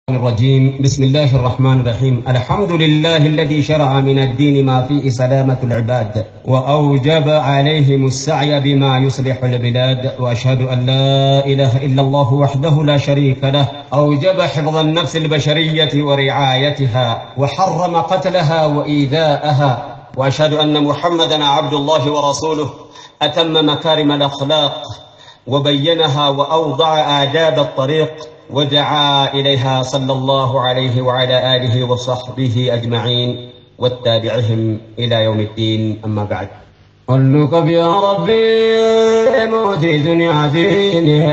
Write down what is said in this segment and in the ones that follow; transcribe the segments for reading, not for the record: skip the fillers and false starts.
الرجيم. بسم الله الرحمن الرحيم. الحمد لله الذي شرع من الدين ما فيه سلامة العباد وأوجب عليهم السعي بما يصلح البلاد، وأشهد أن لا إله إلا الله وحده لا شريك له أوجب حفظ النفس البشرية ورعايتها وحرم قتلها وإيذاءها، وأشهد أن محمدًا عبد الله ورسوله أتم مكارم الأخلاق وبينها وأوضع آداب الطريق ودعا إليها صلى الله عليه وعلى آله وصحبه أجمعين والتابعهم إلى يوم الدين. أما بعد، قل لك يا ربي موتي دنيا ديني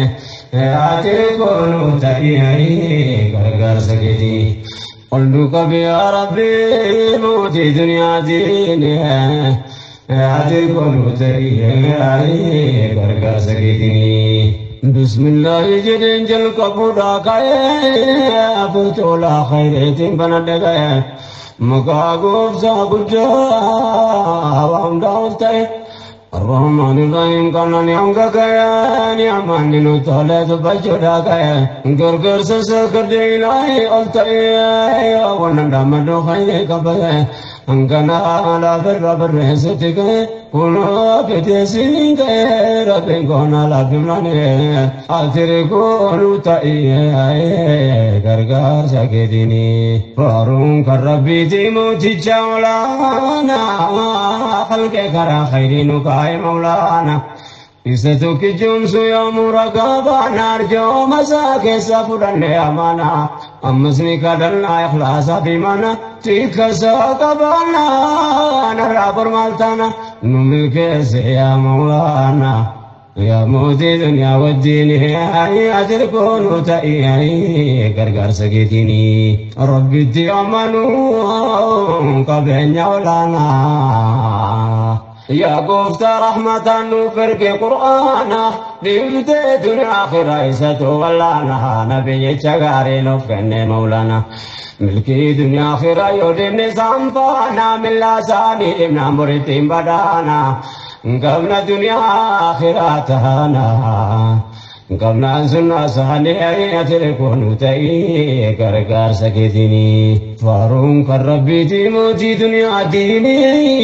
أعتقل تبيعي غرغر سكتي. قل لك يا ربي موتي دنيا ديني أعتقل تبيعي غرغر سكتي. بسم الله جدين جل كبودا كاي أبوتولا خيرتين بندقاي مكاغوف سابجا وام داوستاي الرحمن الرحيم كان نيامغا كاي نيامان نو تولد بجودا كاي غرغر سسكر ديناي ألتاي ونندامدو خير كباي أنكنا لا بر ستك كنا بدسين ربنا كنا لا بمنانه أتركوا تأيي غرغر سكتني فارون كربي تيموتي جولانا خلق كرا خيرين كاي مولانا إستوك جمس يوم رقابا نرجو مساك سفرن أمانا أمسني كدلنا إخلاص بمنا تيك ساقبانا نرابر مالتانا نملك يا مولانا يا مودي دنيا والدين يا أتركون تأيي غرغر سكتني ربي تيامنوا قبل يولانا يا قفت رحمة نوفر في قرآنا ليلت دنيا آخر إيسة ولانا نبي شغاري نفكن مولانا ملكي دنيا آخر يودم نظام فانا من لساني ابن مرتين بدانا قبل دنيا آخراتنا قبل سنة ساني أتركون تأيي غرغر سكتني فارون كربي تيموتي دنيا ديني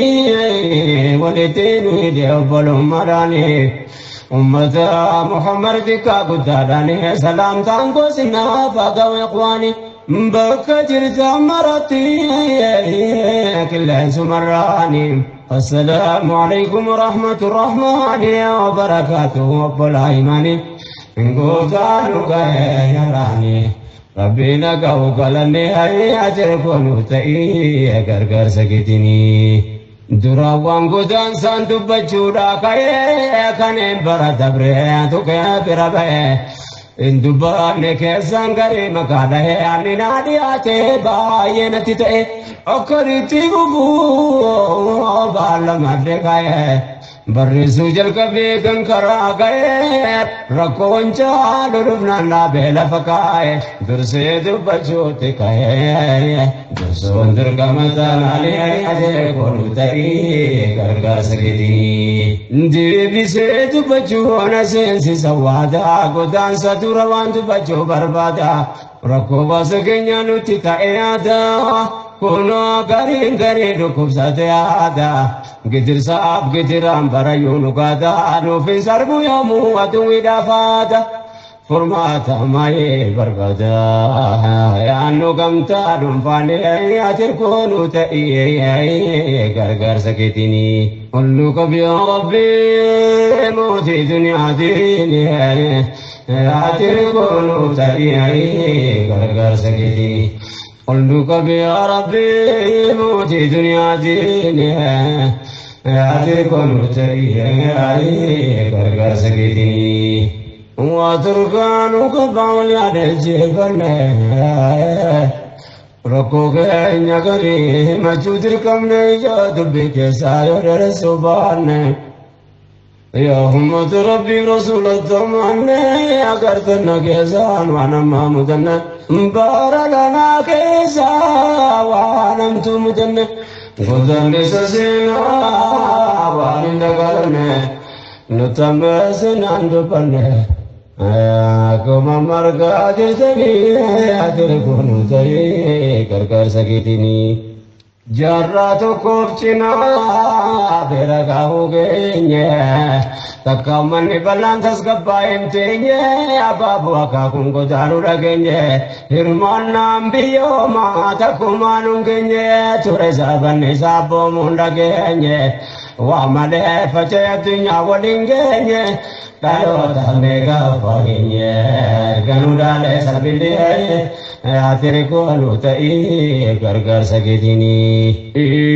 ولتيني ديوبلهم مراني أمة محمد دكا قداداني سلام تانكو سنة فاقوا إخواني بكا جرتا مرتي كل انسو مراني. السلام عليكم ورحمة الرحمن وبركاته وبالعيماني قوتانو كيراني ربنا قوقلني هيا تركونو تأيي غرغر سكتني دراوان قدان سانتو بجودا كيه كان برا تو كبربه إندوبان كيسان غري مكاده أني نادياته باينتي تأ أكريتي بوبو بالمدركايه برسو جل كبي كنكرا گئے رکون چال ربنا بلا فکائے درسے دبچوت کہے درسو اندر کمتا نالی اجے کونو تری غرغر سکتی دیوی سے دبچو نسنسی سوادا گدان ساتو روان دبچو بربادا رکو باس گنیانو تیتا ایادا كونو غرين غرين ركوب آدا قدر صعب قدر أمبر يونو قادا نو في سربو يومو ودوي دافادا فرماتا ماي برقادا يانو قمتا دنفاني أتركونو تأيي غرغر سكتني قل لك يا ربي موتي دنيا ديني أتركونو تأيي غرغر سكتني قل لك يا ربي موتي دنيا ديني أتركون تأيي غرغر سكتني وتركانك قول يدجبن ركوك نغري مجودركم نجاد بك ساير سبحان يا همت ربي رسول الضمان أقرتنا كيسان وانا ما مدن بارلنا كيسا وانا متمدن قدن سسينا وانا دقلنا نتمسن عند بنا Akkuma margaa jirtanii ati kun ta'ee gargaarsa keetiin jaarraa tokkoof cinaa bira gaahuu geenye takka manni bal'aan tasgabbaa hin teenye abaaboo akaakuun godaanuu dhageenye hirmaannaan biyyoomaa takkumaan hin geenye ture saabanni saabboomuun dhageenye waa malee facee addunyaa waliin geenye dhaloota meeqa fageenye ganuu dhaalee sabilee ati kooluu ta'ee gargaarsa keetiin.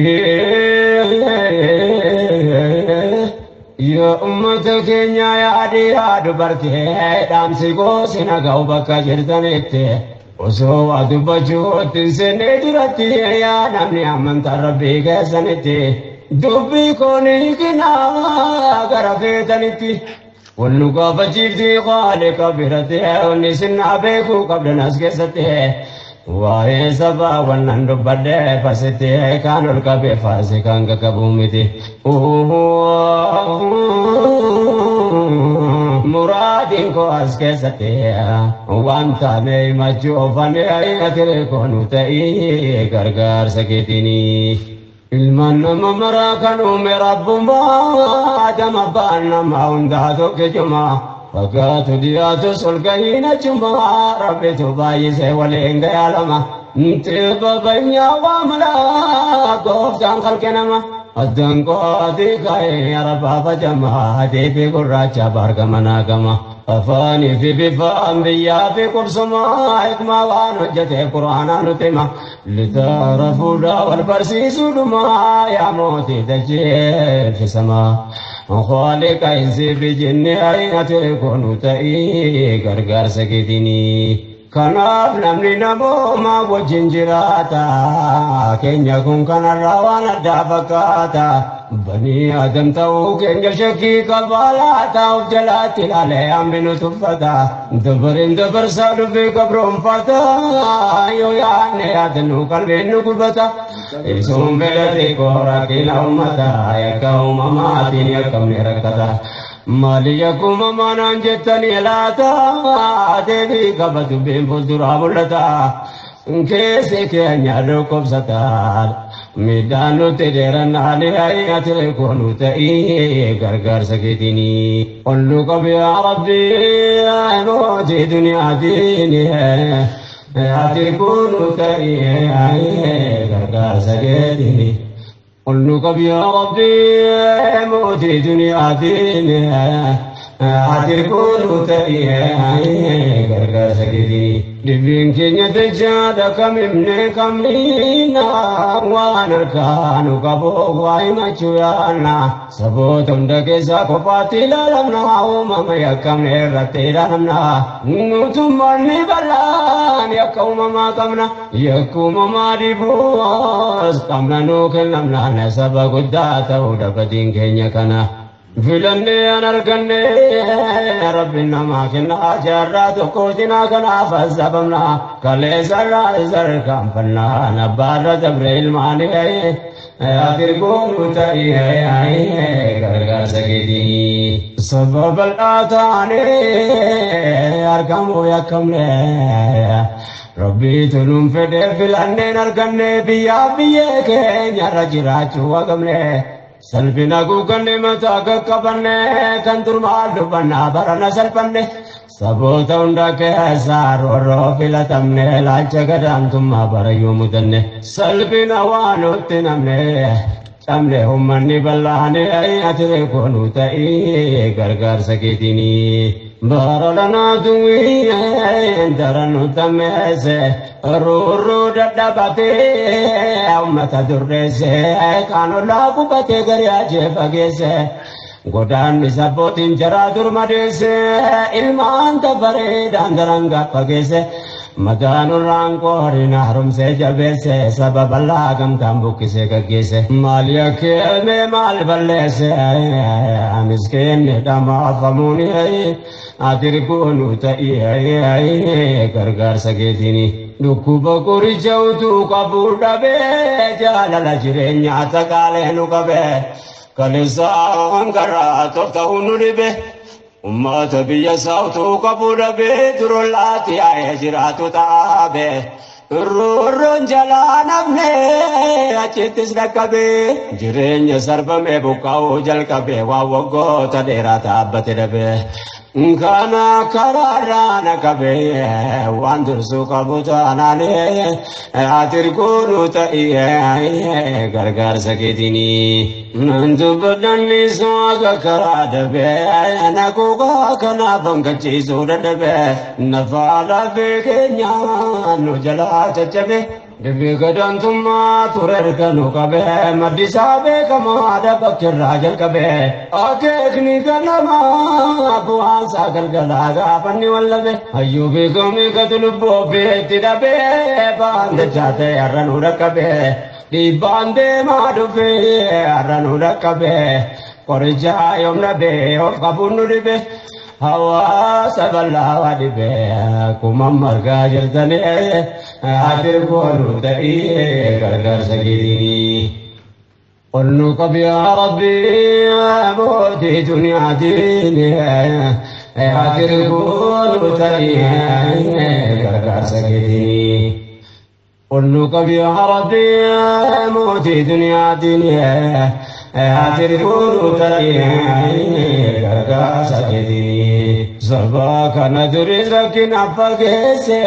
Yaa uummata keenya yaa dubartii dhaamsi gosi nagaa bakka jirtanitti osoo waa dubbachuutti hin seenne duratti yaa namni amantaa rabbii keessanitti dubbii koonii kinaa gara feetanitti. Wallu gaafachiiftii qaaliqa biratti onni sinnaa beekuu qabdan as keessatti waa'ee sabaa wannan dubbadde farsitti kaan ol qabee farsi kan qaqqabuu miti. Muraadiin koo as keessatti waan taane himachuu oofanii ati koonuu ta'ee gargaarsa keetiin. Ilmaan nama maraa kan uume rabbummaa adama baan nama hundaa tokko juma fakkaatu dhiyaatu solgahiin achuma rabbitu baay'isee waliin gayaalama ntiba banyaa waamala gooftaan kalqe nama addaan qooti ka'ee arabaafa jamaa deebii gurraacha baargama naagama afaanii fi bifaan biyyaa fi qubsuma hikmaa waan hojjete quraanaa nuti hima litaara fuudhaa wal barsiisuu dhumaa yaa mootii dachee fi samaa خالق إنسي في جنة أين تكون تأي غرغر سكتني كناف نمني نبو ما وجنجراتا كن يكون كان الروان الدافكاتا بني آدم تو كن يشكي قبالاتا وجلات الاليام بنو تفتا دبر سالو في قبرهم فتا يو يعني آدنو قلبينو قبتا إسهم بلدي كورا كلا أمتا يكاوم ماتين يكم نركتا مالي يكوم مانان جتني لاتا ديبي قبض بين فلدرا بلتا كيسي كيانيا روكب ستار ميدانو تديرن علي آيات لكونو تأيي غرغر سكتني قلو قب يا ربي موتي دنيا ديني آيات لكونو تأيي غرغر سكتني قلو قب يا ربي موتي دنيا ديني أتركون تأيي غرغر سكتي دبين كنيا تجادا كممن كمينا وانا كانوا كبو وايما چويانا سبوتم دكيسا كفاتي لالمنا ومما يكم نرتي لالمنا نوتم مني بلان يكوم ما كمنا يكوم ما ديبوز كمنا نوكل نمنا نسبا قداتا ودفتين كنيا كنا فلني أنا ركني ربنا ما كنا جرات قوتنا كنا فزبنا كل زر كم فنا نبار جبريل ماني آخر قوم تأي غرغر سكتي سبب الآتاني أركم يكم ربي تلوم فدي فلني نركني بيا بيك يا رجراج وقمني سلفنا كوكني متاك كبني كنتر مالو بنا برنا سلفني سبوتا عندك سار وروفلا تمني لاچ گدام تم بريو مدني سلفنا وانو تنمني تمني همني بلاني اي اتري كونو تاي غرغر سكيتيني بارلنا دوي درنو تمسه رو ددبته امتا درسه كانو لاكو بته غرياجه بگسه godaan sabootiin jaraa durma deesse ilmaan tafaree daandaranga fageesse madaanurraan qoorina harumsee jabeesse sababa laagamtaan buqqisee gaggeesse maal yakkeeme maal balleesse miskeenni dhamaafamuuni atirkuunu ta'ii gargaarsa keetini dhukkuba qoricha utuu qabuu dhabee jaalala jireenyaa takaalee nu qabee كالإنسان قرأت وفتحون لبه ummata biyya saawtuu qabu dhabee durollaatti yaa'ee jiraatu ta'abe Rurun jalan abne achittis dhaqqabe jireenya sarbame buqqa'uu jalqabe waa waggoota dheeraa dhaabbate dhabe kana karaarraa naqabe waan dursuu qabu taanaane ati ergoonu ta'ee gargaarsa keetinii dubbadhanni sooka karaa dhabe naquuqa kanaaf hangachiisuu dadhabe nafaa lafee keenyaa nu jalaa cacabe Devi gadan tumma turer kanu kabe madisa be kama ada bakirra jal kabe akekni kanama buan sagal galaga panni wallabe ayyubi kami kadulubbo be tidabe bande chate arranu rakabe di bande madufe arranu rakabe korja yomna be of kabunu dibe Hawa saballa wadibe kumam marga jaltane atir koru ta'i gargar sagiri qulnu qab ya rabbi abudi dunya dini atir koru ta'i gargar sagiri qulnu qab ya rabbi abudi dunya dini atir koru ta'i gargar sagiri Sabba kana duri rakin apa gese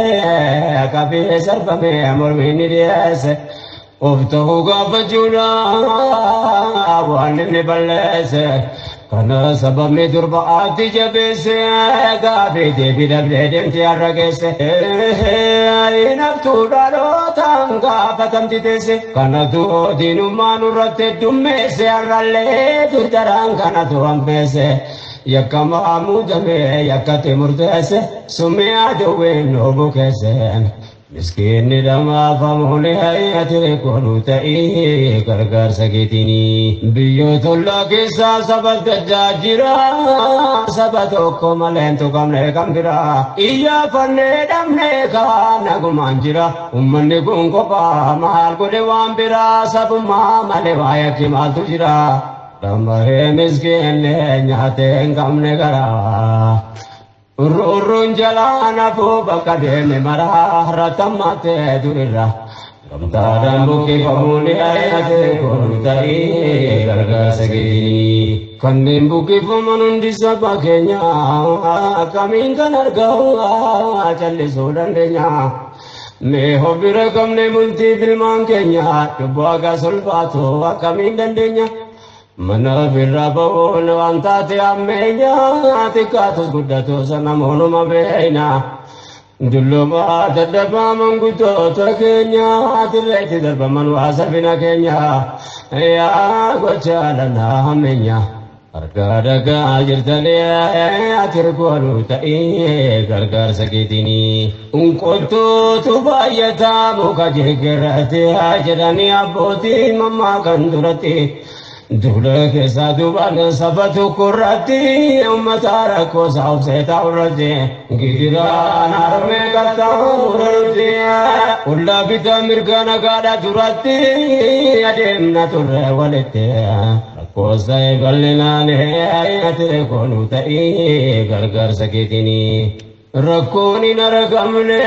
kafe sarfa me amor mini riase ofto ga bajuna wan ne balese kana sabba me durba ati jabese kafe de bidabde dem ti aragese inaftu daro tanga patam titese kana tu dinu manuratte dumme se arralle tu tarang kana tu ambese Yakama amudame yakate murtese sumya dowe nobu kesen miskin dama famule hayate konu ta'i gargar sagitini biyotulla kisa sabat jajira sabato komalento kamne kambira iya fanne damne kana gumanjira ummanne gunkopa mahal gode wambira sabuma male waya kimal tujira Tambahe miskin nyate kamne gara urun jalan apu bakadene marah ratamate durira kamtadan buki pamuni ayate korutai garga sagini kannin buki pamanun disabakenya kamin kanargawa challe sodandenya me hobira kamne multi dilman kenya tubaga sulfato kamin dandenya Mana birrabon wantati ammenya tikatu guddatu sanamono mabeina dulluma tadaba manguto takenya tireti darba manwasa bina kenya ya gochalana ammenya arga daga jirtale atirkolu ta'i gargar sagitini unqotu tubayata muka jigirati ajrani aboti mamma kandurati Dula ke sadu bana sabatu kurati umatara ko saub se taurati gidira narme kata urati ulla bita mirgana gada durati adem na turre walete ko sai galina ne ayate konu tai gargar sakitini Rakoni naragamne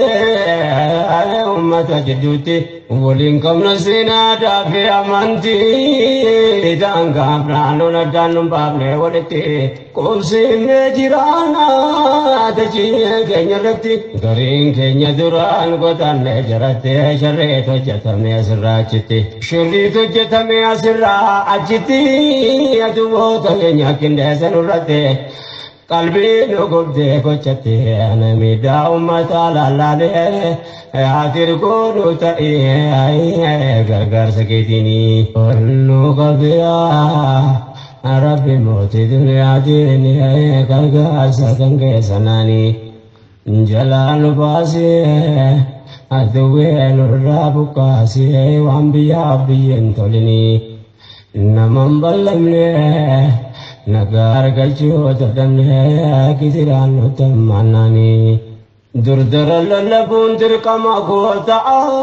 ummata jidduti waliin qabna seenaa daafee amantii daangaa naannoo addaan nu baafne walitti qubsiifnee jiraana dachee keenya irratti gariin keenya duraan godaanne jarattee sharreet hojjetame asirraa achitti shirriit hojjetame asirraa achitti aduboota keenya qindeessan irratti Qalbii nugubdee gochate anamiidhaa uummata lallaalee atir goonu ta'ee gargaarsa keetinii olnu qabiyaa rabbi mootii duniyaatiin gargaarsa kan keessanaanii jalaan nu baasee aduwwee nurraa buqqaasee waan biyyaaf biyyeen tolinii naman ballamnee Nagar galchoo tadamne kitiraan nutammanani دردر للبون ترقما قوتا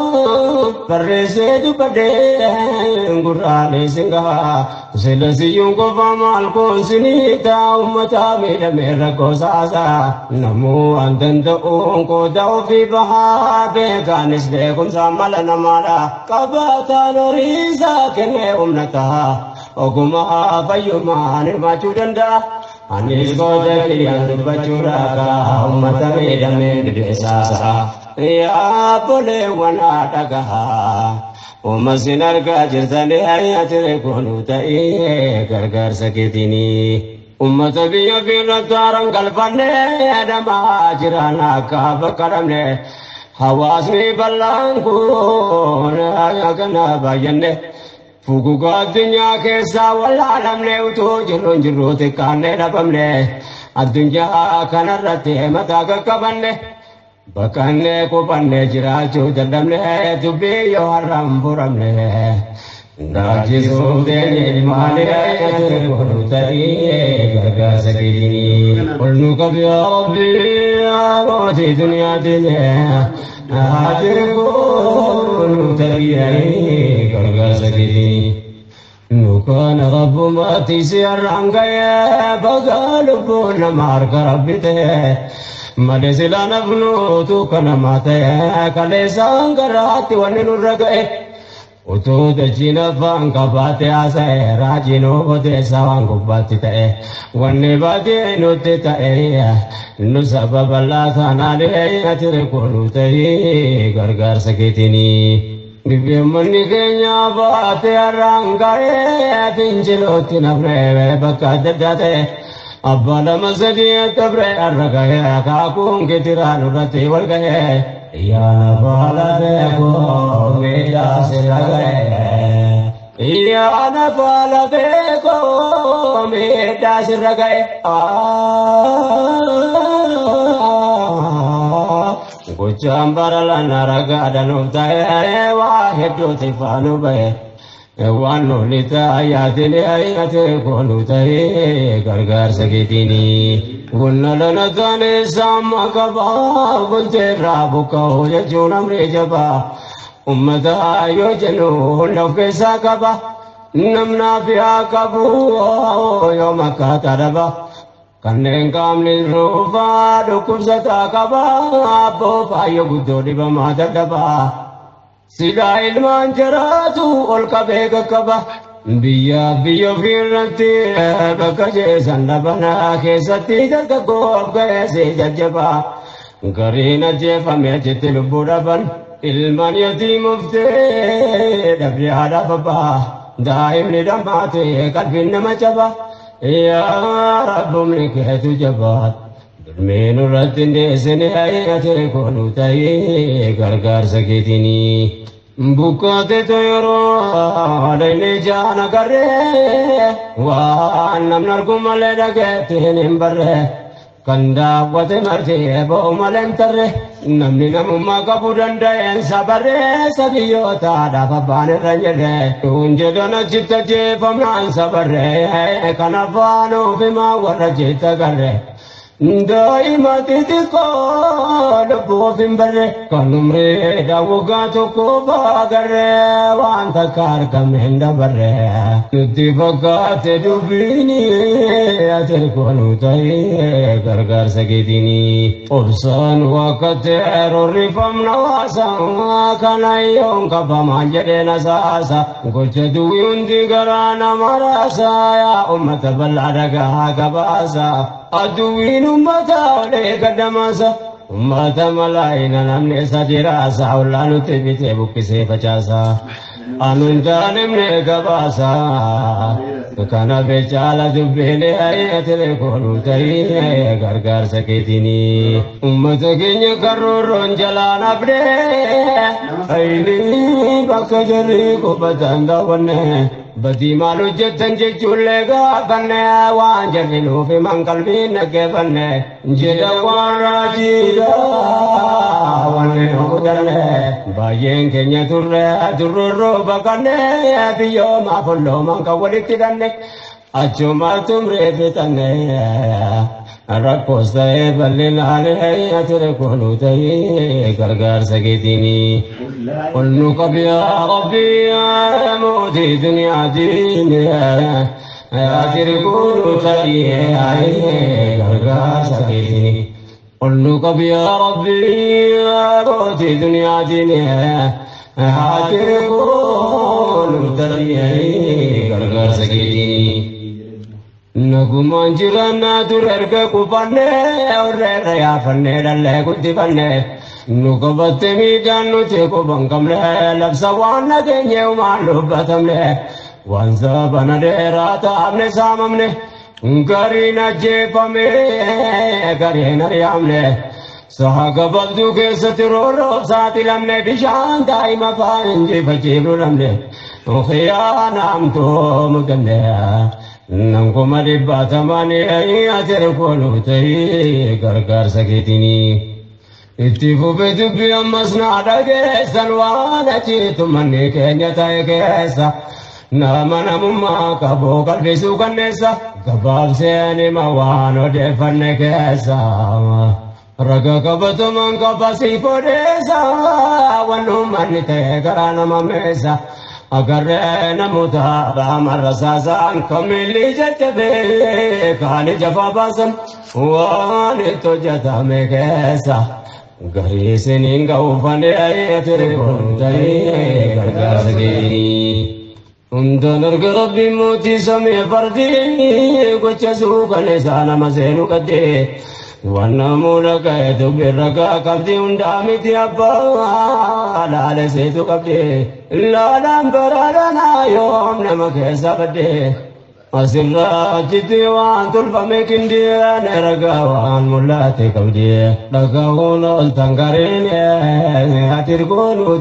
فرسيد بدين قراني سنغا سلسيون قفا مالكون سنيتا أمتا ميدا ميرا قوساسا نمو أنتن تقون قوتا في بها بيكانس بيكون سامالا نمالا قباتا نريسا كنه أمنتا وقما فيما نرما چودندا Anis kota kilian bacuraka umat medame desa ya boleh wana tagaha umat sinar gajir tande ayat rekonu tai gargar sakitini umat biya biya tarang kalpane ada majirana ka bakaramne hawas me balangku na kana bayane Fuguga dunya ke sawal alam le uto jirun jirote kane rabamle adunya kana rate mata ka kabanne bakane ko banne jira chu dandamle dubbe yo haram buramle ndaji so de ni male ayate ko tari garga sakini ulnu ka bi rabbi ati dunya dile ajir ko tari garga sakini nukan rabbu mati sir angaya bagal bun mar karabite made silana bnu tu kana mate kale sangarati wannu ragae uto de jina vanga bate asa rajino bode sawangu batite wanne bade no te tae no sababalla thana de atire kolu tai gargar sakitini Bibi mani kenya bate arangae pinjilo tinavre bakad date abbala masadi tabre aragae kakun ke tiranu rati walgae ya bala deko meda se lagae ya na bala deko meda se lagae Kucambara naraga danum tae wahedu tifanu bae wanu lita ayatini ayate konu tae gargar sakitini gunnalana tane sama kaba bunte rabu kahoja chunam rejaba ummata ayojanu nafkesa kaba namna pya kabu yomaka taraba Kaneng kamni rufa dukum sata kaba abo payo gudo di bamada daba sila ilman jaratu ol kabe kaba biya biya firati bakaje sandabana ke sati jaga go gaye se jajaba garina jefa me jetil buraban ilman yati mufte dabri hada baba daim ni damate kalbin namachaba Ya Rabbu mikatu jabat Bermenu ratin desene ayate konu tai gargar sakitini Bukate toyoro adaine jana garre Wa namnar kumale dage tenim barre Kanda wate marte bo malentarre Namni namumma kabudanda en sabare Sabiyo tada babane ranjere Unjedana chitta je pamnan sabare Kanafano vima wara jita garre Dai mati ko dabbo fimbare Kanumre dawuga toko bagare Wanta kar kamenda barre Tutti bakate dubini Ater konu tai gargar sakitini Obsan wakate rorifam nawasa Kanayong kapamanjade nasasa Gocha duwi undi garana marasa Ya ummata baladaga kabasa Aduin ummata ole kadamasa ummata malaina namne sajira saulanu tebite bukkise pachasa anunja nemne gabasa kana bechala dubbele ayatele konu tai gargar sakitini ummata kenya karron jalan abde aini bakajari ko batanda wanne Badi malu jetan jechulega banne wanjani lufi mangkal bina ke banne jeda warajida wanne okudane bayeng kenya turro bakane biyo mafullo mangka walikidanne achuma tumre bitane rakkoosta'ee bal'inaalee ati rakkoonu ta'ee gargaarsa keetiini. Ol nu qabi yaa Rabbi yaa mootii duniyaatiin ati rakkoonu ta'ee gargaarsa keetiini. Ol nu qabi yaa Rabbi yaa mootii duniyaatiin ati rakkoonu ta'ee gargaarsa keetiini. Nagumaan jiraannaa ture erga quufannee warreerra yaafannee dhallee guddifannee nu qabatte miidhaan nuti quban qabne labsa waan nageenye umaan dubbatamne waan sabana dheeraa taa'amne saamamne gariin ajjeefame gariin ari'amne saha gabaabduu keessatti roorroof saaxilamne bishaan daa'ima faan injifachiifnu dhabne khiyaanaamtoo mudanne. Nankuma dhibbatamanii ati rakkoonu ta'ee gargaarsa keetiini. Itti fufee dubbii ammas naa dhageessan waan achiitu manni keenya ta'e keessa. Nama namummaa qabu qalbisuu kanneessa gabaabseen hima waan odeeffanne keessa. Raga qabatumaan qabasiif odeessa waan uummanni ta'e garaa nama meessa. Agarree namoota baamarra saasaan kamilli jajjabee kaani jafaa baasan waan itti hojjetame keessa garii isiniin ga'uufanii ati rakkoonu ta'ee gargaarsa keetiini. Hundaan arga Rabbiin mootii samii fardii gocha suukan isaa nama seenuu qaddee waan namuudha ka'e dubbiin ragaa qabdi hundaa miti abbaa laale seetu qabdi. Laalaan baraadhanaa yoom nama keessa badde asirraa achitti waan tolfame qindiyaan ragaa waan mul'ate qabdi dhagahuun ol tangariin ati rakkoonu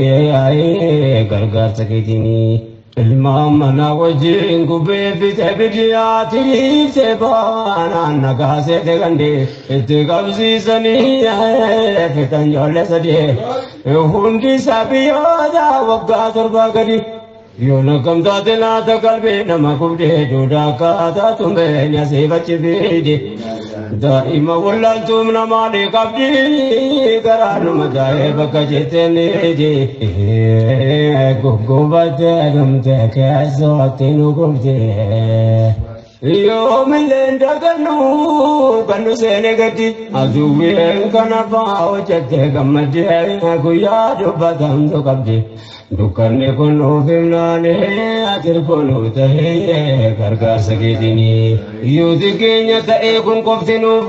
ta'ee gargaarsa keetiini. Ilmaan mana wajjin gubbee fite biyyaatiif seebaanaan nagaasee tegandee itti qabsiisanii fitan ijoollee sadii hundi sabiyyoota waggaa torba gadi yoo nagamtaate laata qalbii nama gubdee duudaa akkaataa tumbeen asii bachi fiide daa'ima wallaaltuun namaanii qabdi garaa numa taa'ee bakka jetteen guggubattee dhumtee keessatti nu gubdee. Yoomillee dagannu kan nu seene gadi aduwween kana fa'aa hojjettee gammaddee guyyaa dubbatamtu qabdi. Dukkanni kun nuuf himnaanee ati rakkoonu ta'ee gargaarsa keetiini. Yuuti keenya ta'ee kun qofti nuuf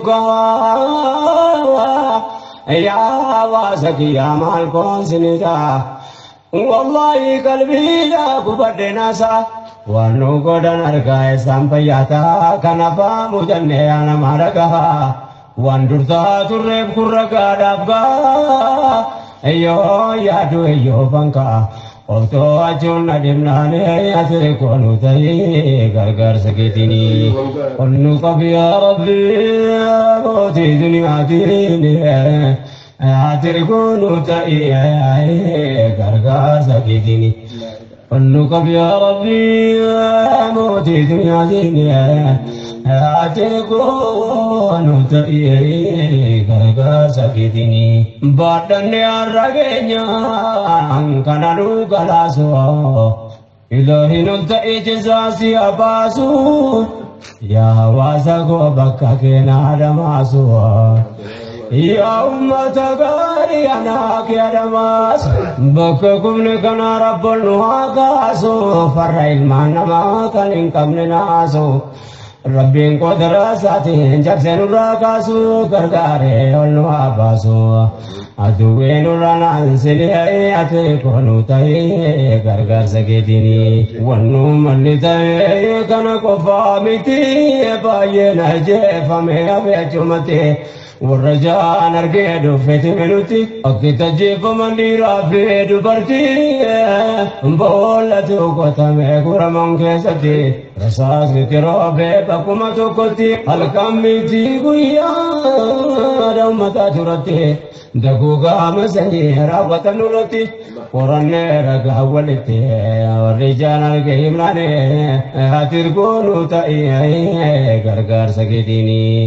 gahaa yaa hawaasa kiyyaa maal koonsini ta'a. Wallaahi qalbiidhaa gubadde naasaa. Waan nu godhan argaa isaan fayyaataa kanaafaa mujannee nama dhagahaa waan durtaa turreef kun ragaadhaaf gahaa eeyyoo yaadu eeyyoo fankaa oftoo achuun adeemnaanee ati rakkoonu ta'ee gargaarsa keetiini. Ol nu qabi yaa Rabbi mootii duniyaatiin ati rakkoonu ta'ee gargaarsa keetiini. Ol nu qabi yaa Rabbi mootii duniyaatiin ati rakkoonu ta'ee gargaarsa keetiini. Baadhannee har'a keenyaan kana nu galaasoo ilaahiin ol ta'ee jisaasii abaasuu yaa hawaasa koo bakka keenaa dhamaasuu. Ya ummata gaarii anaa keedhamaas bakka kumne kana rabboon nu haa kaasu farra ilmaan namaa kan hin qabne naasu rabbiin qodara isaatiin cabsee nurraa kaasu gargaaree ol nu haa baasu aduwwee nurra naansilee ati rakkoonu ta'ee gargaarsa keetiini. Wannu malli ta'ee kana qofaa miti baay'ee na jeefame abeechumatti. Warrajaan argee dhufeeti minuti akki tajjeefaman dhiiraa fi dubartii boollatu qotame guraman keessatti rasaasni roobee bakkuma tokkotti halkan miti guyyaa ummata turatti daguugaa masanii raawwatan irratti qorannee ragaa walitti warrajaan argee himnaane ati rakkoonu ta'ee gargaarsa keetiini.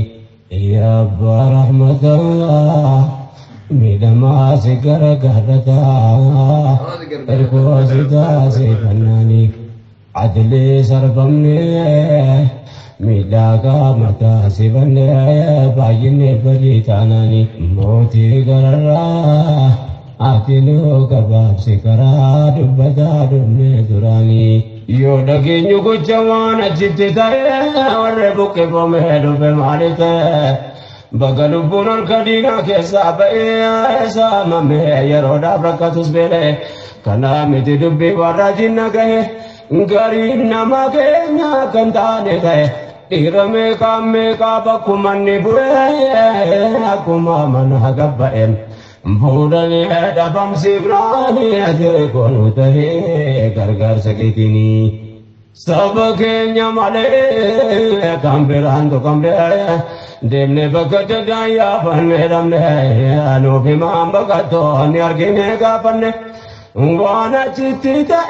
Ya Rahmatullah midama sigara garata erko sida se banani adle sarbamne midaga mata sibane bayine bali tanani moti garara atilu kabab sikara dubada dumne durani yo daginyu ko jawana jitte tae warre bukke bome dubbe malite bagalu bunal kadina ke sabe samame yeroda brakatus bele kana miti dubbe warajina gahe gari namake nya kantane gahe irame kamme ka bakumanni bure akuma mana gabbaem Budani dabam sibrani ate konu tahe gargar sakitini sabke nyamale kamberando kambe demne bakat daya panne ramne anu bimam bakato nyargine ga panne wana chitita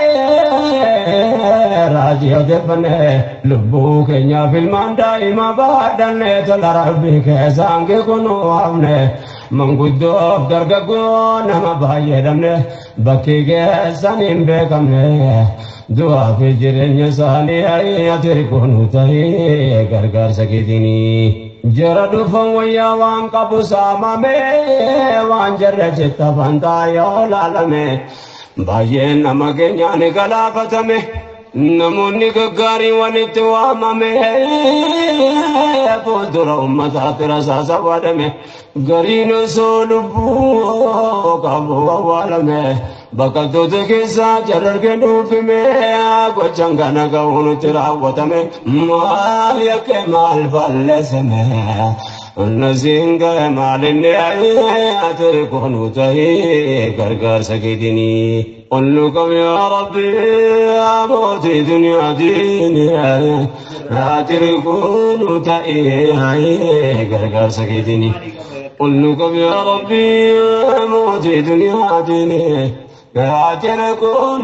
rajiya de panne lubbu kenya filmanda ima badane tolarabbi ke sange kono avne Manguddo dargago nama baye damne bakke ge sanim bekamne dua fi jirenya sani ay ate konu tahe gargar sakitini jaradu fawya wan kabusama me wan jarre chitta bantayo lalame baye nama ge nyane gala patame namuni gari wanitu amame podura ummata terasa sawadame garino solubu kabu walame bakatu tekisa jararge nufime gochangana gaunu tirawatame mal yake mal balesame nazinga malinne atere konu tahe gargar sakitini قل لكم يا ربي أموتي دنيا ديني لا تركون تأيي غرغر سكيتني قل لكم يا ربي أموتي دنيا ديني لا تركون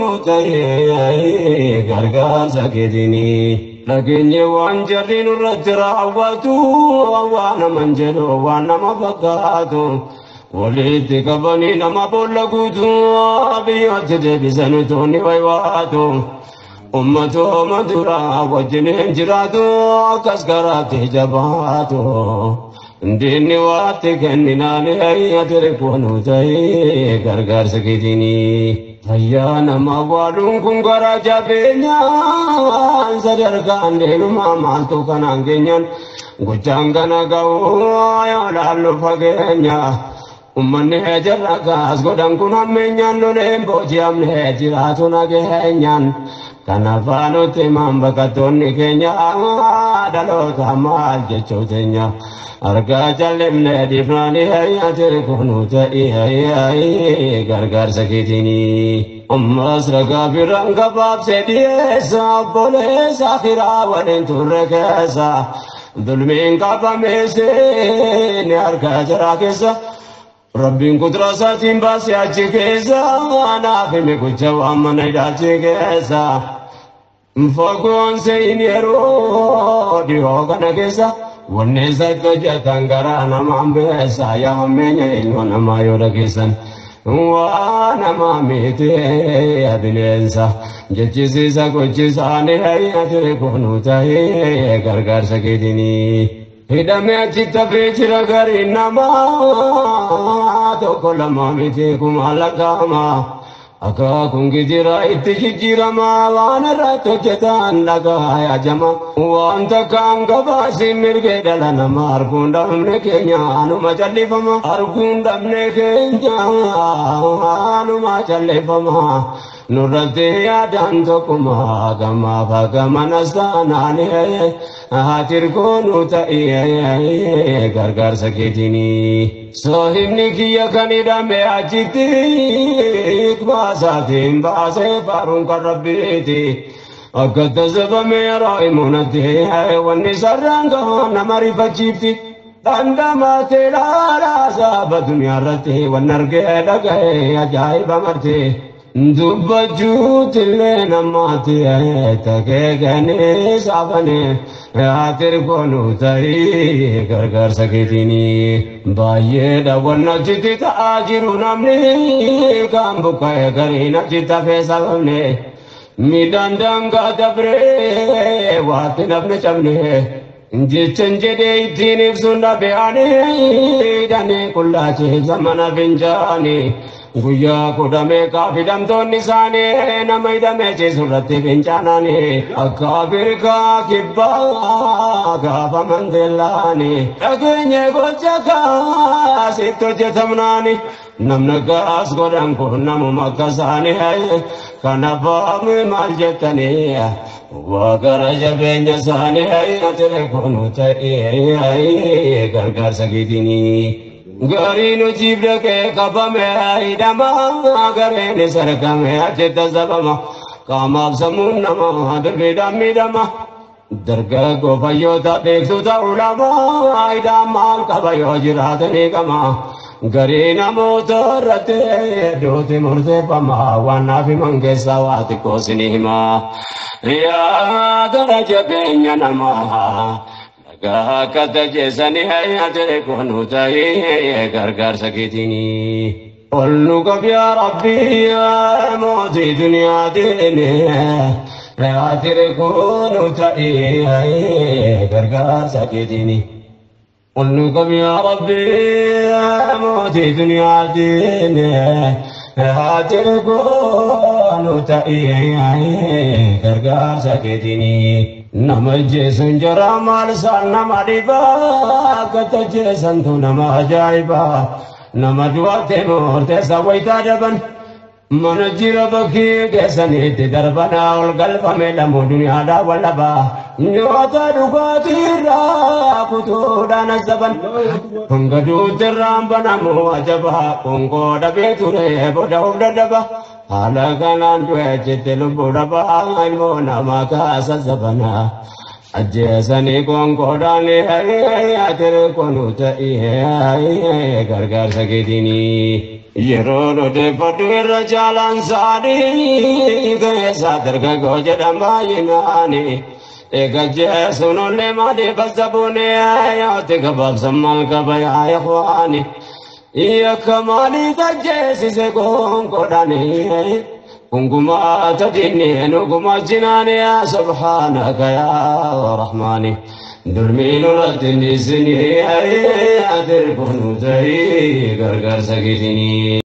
تأيي غرغر سكيتني لكن يوان جرين الرجر عواتو وانا منجلو وانا مفقاتو وليت كبني نما بولغوتو بيوت دبزنتوني ويواتو أمتو مدرا وجنين جراتو كسكرات جباتو ديني واتك إننا لأي أتركونو تاي غرغر سكيتيني هيا نما وادون كنغرا جابينيا سدركان دينما مالتو كنانجينيان غجانغانا غاو يالالو فاقينيا Ummanni jarragas godhan kun hammeenyaan loleen booji'amne jiraatu nageenyaan kanafaanutti maambakattoonni keenya dhaloota maal jechuu teenya argaa jallimne dhiifnaanii hayyaatiri kunu ta'ii gargaarsa keetinii ammas ragaa biraan gabaabsee dhiyeessa obboleessa akhiraa waliin turre keessa dulmiin qabameessee ni argaa jira keessa Rabbin kudrasatin basi achi keessa naafime kucha waamana hidhachi keessa fagoon se'in yeroo dhihoo kana keessa wanneessa itti hojjetan garaa namaan beessa yaa hammeenya ilma namaa yoo dhageessan waa namaa miitee bineensa jechisiisa gochisaanii hayyatee kunuu ta'ee gargaarsa keetinii. Hidame achitta feechira gari namaa tokko lama miti kuma lagama akaakun gijira itti jijjiirama waan irratti hojjetan dhagaa yaajama waan takkaan gabaasin mirgee dhala nama arguun dhabne keenya anuma callifama arguun dhabne keenya anuma callifama nurratti yaadaan tokkuma gamaaf gamanas taanaanii hatirkoonu ta'ee gargaarsa keetinii sohibni kiyya kan hidhame achitti baasaatiin baasee faaruun kan rabbiiti akka tasabame raa'imunatti wanni sarraan gahaa nama rifachiifti dhandhamatee laalaa saaba duniyaa irratti wanni argee dhaga'ee ajaa'iba martee दुब्बजूत ले नमाती है तके गने साबने आतिर को नूतरी कर सकेतीनी बाये डवन्न चिति ताजिरु नमने काम बुकाय करी न चिता फैसा हमने मिडंडंगा दबरे वातिन अपने चमने जिचन जेदे इतनी सुना बयाने जाने कुल्ला चे ज़माना बिंजाने गुया कुडमे काफिदम तो निशाने नमैदमे चे सुरते बिंजानाने अकाबिर का किब्बा काफा मंदिलाने अगेन्ये गोचका सितो जथमनाने नमनगास गोरंको नमु मक्कासाने कनबा में मालजतने वाकर जबेन्य साने तेरे कोनु चाहिए कर सकेतीनी गरीनु जीव के कब में आई डमा करे निसर्ग में अचित सबमा कामाब समुन नमा दुर्गेदा मिदमा दरगा गोपयो ता देखु ता उड़ामा आई डमा कबयो जिरात निगमा गरी नमो तो रते दोते मुर्दे पमा वाना भी मंगे सवात को सिनेमा या दरज बेन्या नमा लगा कत जैसने है तेरे को नूताई कर सकेतीनी ओल्लू का प्यार अभी मोदी दुनिया देने तेरे को नूताई कर सकेतीनी उल्लू को प्यार अभी मोदी दुनिया देने तेरे को नूताई कर सकेतीनी नमजे सुंजरा माल सा नमडिबा कत जे संतु नम अजाइबा नमजुआते मोरते सवैता जबन मन जिरबखी कैसनीति दरबना और गल्प में लमो दुनिया दा वलबा न्योता रुगातीरा पुतोड़ा नजबन पंगजू तराम बना मो अजबा पंगो डबे तुरे बोडा उडबा हालगनान दुए चितलु बुडबा आइमो नमका सजबना अजैसने कोंकोडाने है तेरे को नूताई है कर सकेतीनी ये रोनो दे पटुर जालन सारी गए सादर का गोजडम्बा नानी एक जय सुनो ले मादे बसबुने आया ते कबाब सम्माल का बयाय ख्वानी ये कमाली का जैसे से कोंकोडाने कुंकुमा तदिने नुकुमा जिनाने सुब्हानक या रहमानी दुर्मीनु लतिनी सिनी तेरे को नूताई कर सकेतीनी।